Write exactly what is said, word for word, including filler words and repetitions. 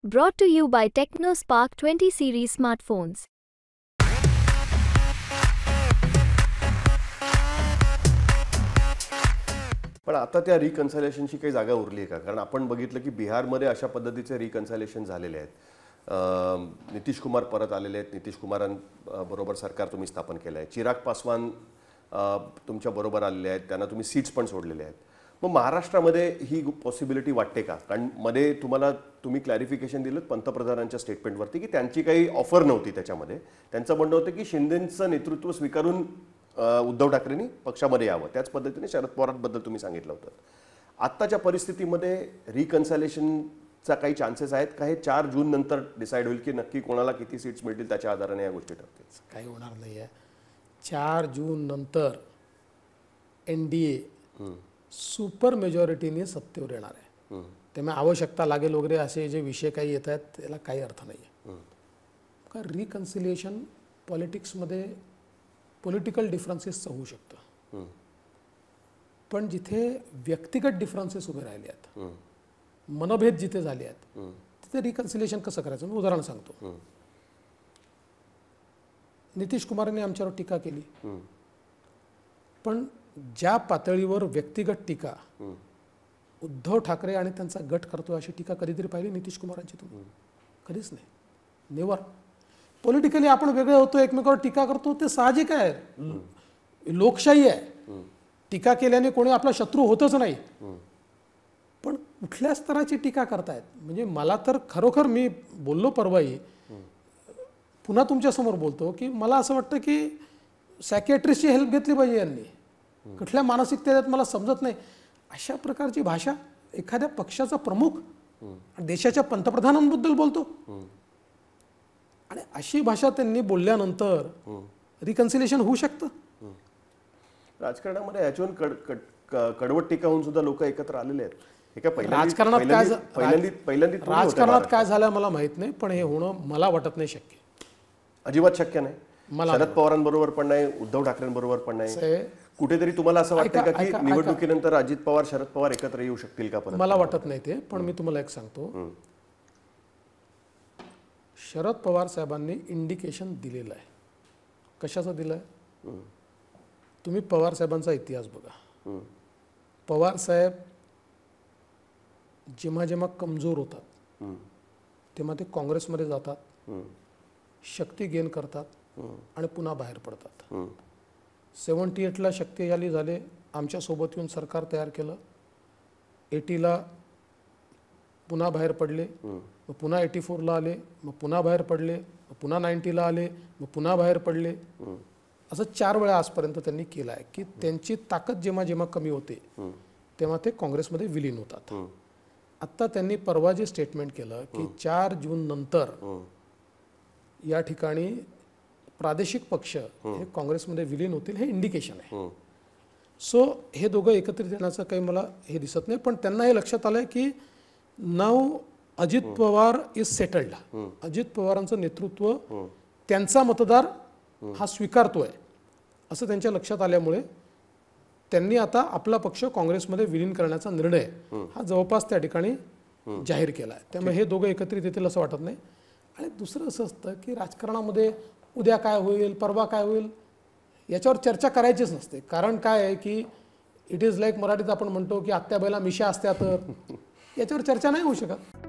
Brought to you by TechnoSpark twenty series smartphones. पण आता त्या रिकन्सिलिएशनची काही जागा उरली आहे का? कारण आपण बघितलं की बिहारमध्ये अशा पद्धतीचे रिकन्सिलिएशन झालेले आहेत. नितीश कुमार परत आलेले आहेत. नितीश कुमारांबरोबर सरकार तुम्ही स्थापन केलं आहे. चिराग पासवान तुमच्या बरोबर आलेले आहेत. त्यांना तुम्ही सीट्स पण सोडलेले आहेत. मग महाराष्ट्रामध्ये ही पॉसिबिलिटी वाटते का? कारण मध्ये तुम्हाला तुम्ही क्लॅरिफिकेशन दिलं पंतप्रधानांच्या स्टेटमेंटवरती की त्यांची काही ऑफर नव्हती त्याच्यामध्ये. त्यांचं म्हणणं होतं की शिंदेंचं नेतृत्व स्वीकारून उद्धव ठाकरेंनी पक्षामध्ये यावं. त्याच पद्धतीने शरद पवारांबद्दल तुम्ही सांगितलं होतं. आत्ताच्या परिस्थितीमध्ये रिकन्सिलिएशनचा काही चान्सेस आहेत का? हे चार जून नंतर डिसाईड होईल की नक्की कोणाला किती सीट्स मिळतील त्याच्या आधाराने या गोष्टी ठरतील. काही होणार नाही आहे. चार जून नंतर एन डी ए सुपर मेजॉरिटीने सत्तेवर येणार आहे. त्यामुळे आवश्यकता लागेल वगैरे असे जे विषय काही येत आहेत त्याला काही अर्थ नाही आहे. का रिकन्सिलिएशन पॉलिटिक्समध्ये पॉलिटिकल डिफरन्सेसचं होऊ शकतं. पण जिथे व्यक्तिगत डिफरन्सेस उभे राहिले आहेत, मनभेद जिथे झाले आहेत, तिथे रिकन्सिलिएशन कसं करायचं? मी उदाहरण सांगतो. नितीश कुमारांनी आमच्यावर टीका केली, पण ज्या पातळीवर व्यक्तिगत टीका उद्धव ठाकरे आणि त्यांचा गट करतो अशी टीका कधीतरी पाहिली नितीश कुमारांची तुम्ही? कधीच नाही. नेवर. पॉलिटिकली आपण वेगळे होतो, एकमेकावर टीका करतो, ते साहजिक आहे. लोकशाही आहे. टीका केल्याने कोणी आपला शत्रू होतच नाही. पण कुठल्या स्तराची टीका करतायत? म्हणजे मला तर खरोखर, मी बोललो परवाही, पुन्हा तुमच्यासमोर बोलतो की मला असं वाटतं की सायकियाट्रिस्टची हेल्प घेतली पाहिजे यांनी. कुठल्या मानसिकतेत मला समजत नाही. अशा प्रकारची भाषा एखाद्या पक्षाचा प्रमुख देशाच्या पंतप्रधानांबद्दल बोलतो, आणि अशी भाषा त्यांनी बोलल्यानंतर रिकन्सिलिएशन होऊ शकतं? राजकारणामध्ये याच्यावर कड कडवट टीका होऊन सुद्धा लोक एकत्र आलेले आहेत. राजकारणात काय राजकारणात काय झालं मला माहित नाही, पण हे होणं मला वाटत नाही शक्य. अजिबात शक्य नाही. शरद पवारांबरोबर पण नाही, उद्धव ठाकरेंबरोबर पण नाही. कुठेतरी तुम्हाला असं वाटतं का की निवडणुकीनंतर अजित पवार शरद पवार एकत्र येऊ शकतील का? मला वाटत नाही ते. पण मी तुम्हाला एक सांगतो, शरद पवार साहेबांनी इंडिकेशन दिलेलं आहे. कशाचं दिलं आहे? तुम्ही पवार साहेबांचा इतिहास बघा. पवार साहेब जेव्हा जेव्हा कमजोर होतात तेव्हा ते काँग्रेसमध्ये जातात, शक्ती गेन करतात आणि पुन्हा बाहेर पडतात. सेवन्टी एटला शक्तिशाली झाले, आमच्यासोबत येऊन सरकार तयार केलं. एटीला पुन्हा बाहेर पडले, मग पुन्हा एटी फोरला आले, मग पुन्हा बाहेर पडले, मग पुन्हा नाईन्टीला आले, मग पुन्हा बाहेर पडले. असं चार वेळा आजपर्यंत त्यांनी केलं आहे की त्यांची ताकद जेव्हा जेव्हा कमी होते तेव्हा ते काँग्रेसमध्ये विलीन होतात. आत्ता त्यांनी परवा जे स्टेटमेंट केलं की चार जून नंतर या ठिकाणी प्रादेशिक पक्ष हे काँग्रेसमध्ये विलीन होतील, हे इंडिकेशन आहे. सो हे दोघं एकत्रित येण्याचं काही मला हे दिसत नाही. पण त्यांना हे लक्षात आलं की नाव अजित पवार इज सेटल्ड. अजित पवारांचं नेतृत्व त्यांचा मतदार हा स्वीकारतोय असं त्यांच्या लक्षात आल्यामुळे त्यांनी आता आपला पक्ष काँग्रेसमध्ये विलीन करण्याचा निर्णय हा जवळपास त्या ठिकाणी जाहीर केला आहे. त्यामुळे हे दोघं एकत्रित येतील असं वाटत नाही. आणि दुसरं असं असतं की राजकारणामध्ये उद्या काय होईल, परवा काय होईल याच्यावर चर्चा करायचीच नसते. कारण काय आहे की इट इज लाईक, मराठीत आपण म्हणतो की आत्या बैला मिशा असत्या, तर याच्यावर चर्चा नाही होऊ शकत.